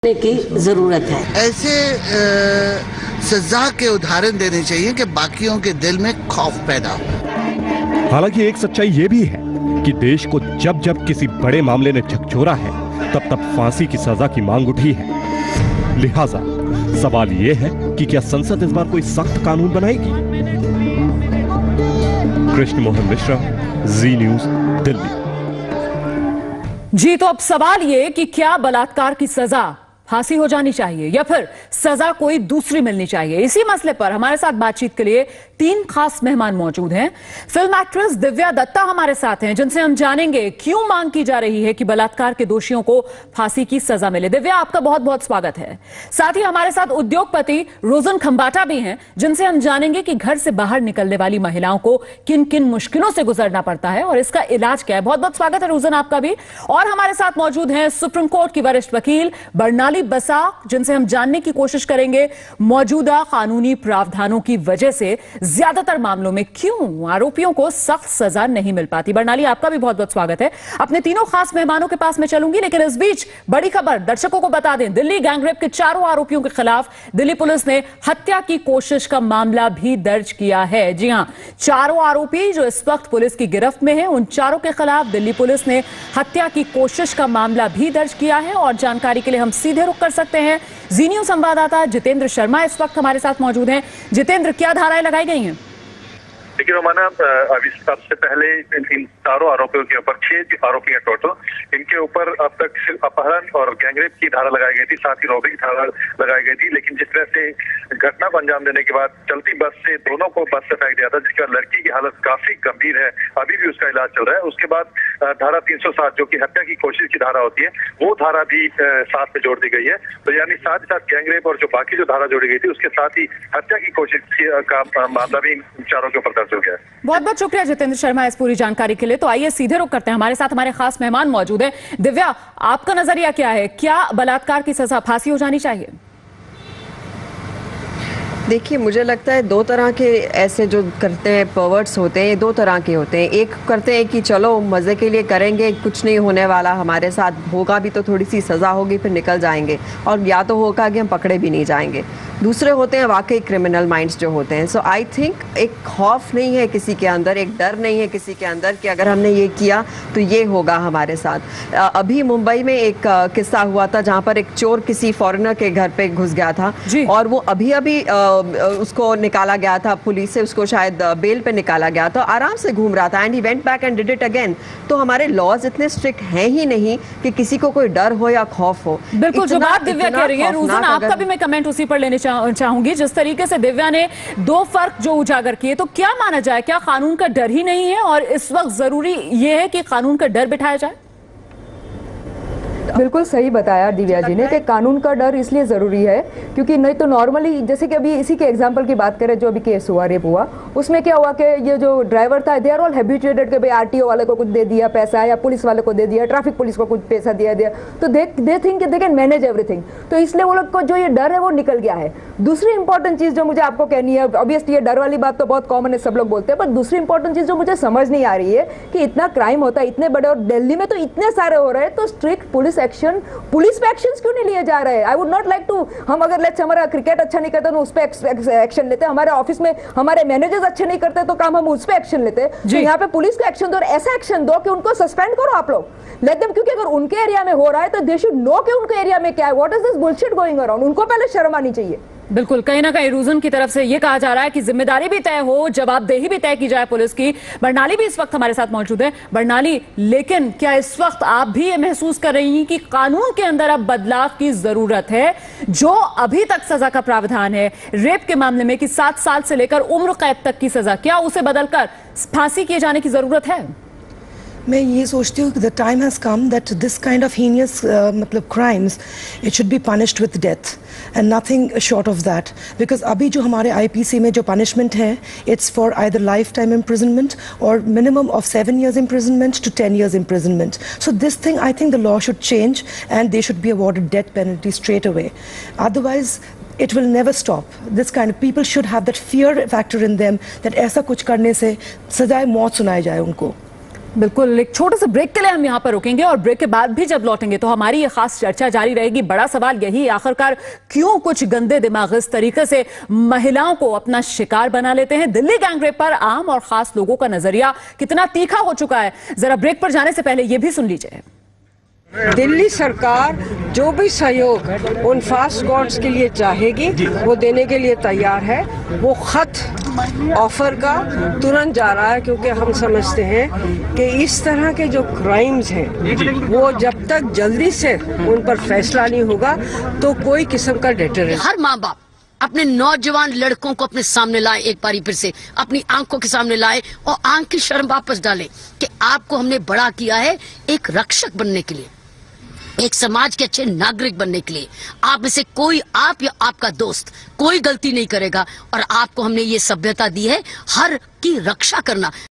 की जरूरत है। ऐसे सजा के उदाहरण देने चाहिए कि बाकियों के दिल में खौफ पैदा हो। हालांकि एक सच्चाई ये भी है कि देश को जब जब किसी बड़े मामले ने झकझोरा है तब तब फांसी की सजा की मांग उठी है। लिहाजा सवाल ये है कि क्या संसद इस बार कोई सख्त कानून बनाएगी? कृष्ण मोहन मिश्रा, जी न्यूज, दिल्ली। जी तो अब सवाल ये कि क्या बलात्कार की सजा फांसी हो जानी चाहिए या फिर सजा कोई दूसरी मिलनी चाहिए? इसी मसले पर हमारे साथ बातचीत के लिए 3 खास मेहमान मौजूद हैं। फिल्म एक्ट्रेस दिव्या दत्ता हमारे साथ हैं, जिनसे हम जानेंगे क्यों मांग की जा रही है कि बलात्कार के दोषियों को फांसी की सजा मिले। दिव्या, आपका बहुत बहुत स्वागत है। साथ ही हमारे साथ उद्योगपति रोजन खंबाटा भी हैं, जिनसे हम जानेंगे कि घर से बाहर निकलने वाली महिलाओं को किन किन मुश्किलों से गुजरना पड़ता है और इसका इलाज क्या है। बहुत बहुत स्वागत है रोजन आपका भी। और हमारे साथ मौजूद हैं सुप्रीम कोर्ट की वरिष्ठ वकील बरनाली बसाक, जिनसे हम जानने की कोशिश करेंगे मौजूदा कानूनी प्रावधानों की वजह से ज्यादातर मामलों में क्यों आरोपियों को सख्त सजा नहीं मिल पाती। बरनाली, आपका भी बहुत बहुत स्वागत है। अपने तीनों खास मेहमानों के पास में चलूंगी, लेकिन इस बीच बड़ी खबर दर्शकों को बता दें। दिल्ली गैंगरेप के 4 आरोपियों के खिलाफ दिल्ली पुलिस ने हत्या की कोशिश का मामला भी दर्ज किया है। जी हां, 4 आरोपी जो इस वक्त पुलिस की गिरफ्त में हैं, उन 4 के खिलाफ दिल्ली पुलिस ने हत्या की कोशिश का मामला भी दर्ज किया है। और जानकारी के लिए हम सीधे रुक कर सकते हैं। जी न्यूज संवाददाता जितेंद्र शर्मा इस वक्त हमारे साथ मौजूद हैं। जितेंद्र, क्या धाराएं लगाई गई हैं? देखिए रोमाना, अभी सबसे पहले इन 4 आरोपियों के ऊपर 6 आरोपी हैं टोटल। इनके ऊपर अब तक सिर्फ अपहरण और गैंगरेप की धारा लगाई गई थी, साथ ही रॉबरी की धारा लगाई गई थी। लेकिन जिस तरह से घटना को अंजाम देने के बाद चलती बस से दोनों को बस से फेंक दिया था, जिसके बाद लड़की की हालत काफी गंभीर है, अभी भी उसका इलाज चल रहा है। उसके बाद धारा 307 जो कि हत्या की कोशिश की धारा होती है, वो धारा भी साथ में जोड़ दी गई है। तो यानी साथ ही साथ गैंगरेप और जो बाकी जो धारा जोड़ी गई थी, उसके साथ ही हत्या की कोशिश का मामला भी इन 4 के ऊपर दर्ज हो गया है। बहुत बहुत शुक्रिया जितेंद्र शर्मा इस पूरी जानकारी के लिए। तो आइए सीधे रुक करते हैं, हमारे साथ हमारे खास मेहमान मौजूद हैं। दिव्या, आपका नजरिया क्या है? क्या बलात्कार की सजा फांसी हो जानी चाहिए? देखिए, मुझे लगता है 2 तरह के ऐसे जो करते हैं पर्वर्ट्स होते हैं, ये 2 तरह के होते हैं। एक करते हैं कि चलो मज़े के लिए करेंगे, कुछ नहीं होने वाला, हमारे साथ होगा भी तो थोड़ी सी सज़ा होगी, फिर निकल जाएंगे, और या तो होगा कि हम पकड़े भी नहीं जाएंगे। दूसरे होते हैं वाकई क्रिमिनल माइंड्स जो होते हैं। सो आई थिंक एक खौफ नहीं है किसी के अंदर, एक डर नहीं है किसी के अंदर कि अगर हमने ये किया तो ये होगा हमारे साथ। अभी मुंबई में एक किस्सा हुआ था जहाँ पर एक चोर किसी फॉरेनर के घर पे घुस गया था और वो अभी उसको निकाला गया था पुलिस से, उसको शायद बेल पे निकाला गया था, आराम से घूम रहा था and he went back and did it again. तो हमारे लॉज इतने स्ट्रिक्ट हैं ही नहीं कि किसी को कोई डर हो या खौफ हो। बिल्कुल, जो बात दिव्या कह रही है, रोजन आपका भी मैं कमेंट उसी पर लेने चाहूंगी। जिस तरीके से दिव्या ने 2 फर्क जो उजागर किए, तो क्या माना जाए, क्या कानून का डर ही नहीं है और इस वक्त जरूरी यह है कि कानून का डर बिठाया जाए? बिल्कुल सही बताया दिव्या जी ने कि कानून का डर इसलिए ज़रूरी है क्योंकि नहीं तो नॉर्मली, जैसे कि अभी इसी के एग्जांपल की बात करें, जो अभी केस हुआ, रेप हुआ, उसमें क्या हुआ कि ये जो ड्राइवर था, दे आर ऑल हैबिचुएटेड कि भाई आरटीओ वाले को कुछ दे दिया पैसा या पुलिस वाले को दे दिया, ट्रैफिक पुलिस को कुछ पैसा दिया तो they think they can manage everything. तो इसलिए वो लोग को जो ये डर है वो निकल गया है। दूसरी इंपॉर्टेंट चीज़ जो मुझे आपको कहनी है, ऑब्वियसली ये डर वाली बात तो बहुत कॉमन है, सब लोग बोलते हैं, पर दूसरी इंपॉर्टेंट चीज़ जो मुझे समझ नहीं आ रही है कि इतना क्राइम होता है, इतने बड़े, और दिल्ली में तो इतने सारे हो रहे हैं, तो स्ट्रिक्ट पुलिस एक्शन, पुलिस पे एक्शंस क्यों नहीं लिए जा रहे हैं? I would not like to, हम अगर लेट्स हमारा क्रिकेट अच्छा नहीं करते तो उस पे एक्शन लेते हैं, हमारे ऑफिस में हमारे मैनेजर्स अच्छे नहीं करते तो काम हम उस पे एक्शन लेते हैं। तो यहाँ पे पुलिस का एक्शन दो, और ऐसा एक्शन दो कि उनको सस्पेंड करो आप लोग, लेट देम, क्योंकि अगर उनके एरिया में हो रहा है तो दे शुड नो कि उनके एरिया में क्या है, what is this bullshit going around, उनको पहले शर्म आनी चाहिए। बिल्कुल, कहीं ना कहीं रूजन की तरफ से यह कहा जा रहा है कि जिम्मेदारी भी तय हो, जवाबदेही भी तय की जाए पुलिस की। बरनाली भी इस वक्त हमारे साथ मौजूद है। बरनाली, लेकिन क्या इस वक्त आप भी ये महसूस कर रही हैं कि कानून के अंदर अब बदलाव की जरूरत है? जो अभी तक सजा का प्रावधान है रेप के मामले में कि 7 साल से लेकर उम्र कैद तक की सजा, क्या उसे बदलकर फांसी किए जाने की जरूरत है? मैं ये सोचती हूँ कि the time has come that this kind of heinous मतलब crimes, it should be punished with death and nothing short of that. Because अभी जो हमारे आईपीसी में जो पनिशमेंट है, it's for either life time imprisonment और minimum of 7 years imprisonment to 10 years imprisonment. So this thing, I think the law should change and they should be awarded death penalty straight away, otherwise it will never stop. This kind of people should have that fear factor in them that ऐसा कुछ करने से सजाए मौत सुनाई जाए उनको। बिल्कुल, एक छोटे से ब्रेक के लिए हम यहाँ पर रुकेंगे और ब्रेक के बाद भी जब लौटेंगे तो हमारी ये खास चर्चा जारी रहेगी। बड़ा सवाल यही, आखिरकार क्यों कुछ गंदे दिमाग इस तरीके से महिलाओं को अपना शिकार बना लेते हैं? दिल्ली गैंगरेप पर आम और खास लोगों का नजरिया कितना तीखा हो चुका है, जरा ब्रेक पर जाने से पहले ये भी सुन लीजिए। दिल्ली सरकार जो भी सहयोग उन फास्ट गॉड्स के लिए चाहेगी वो देने के लिए तैयार है। वो खत ऑफर का तुरंत जा रहा है, क्योंकि हम समझते हैं कि इस तरह के जो क्राइम्स हैं वो जब तक जल्दी से उन पर फैसला नहीं होगा तो कोई किस्म का डेटरेंस। हर माँ बाप अपने नौजवान लड़कों को अपने सामने लाए, एक बारी फिर से अपनी आंखों के सामने लाए और आंख की शर्म वापस डालें कि आपको हमने बड़ा किया है एक रक्षक बनने के लिए, एक समाज के अच्छे नागरिक बनने के लिए। आप में से कोई, आप या आपका दोस्त, कोई गलती नहीं करेगा और आपको हमने ये सभ्यता दी है हर की रक्षा करना।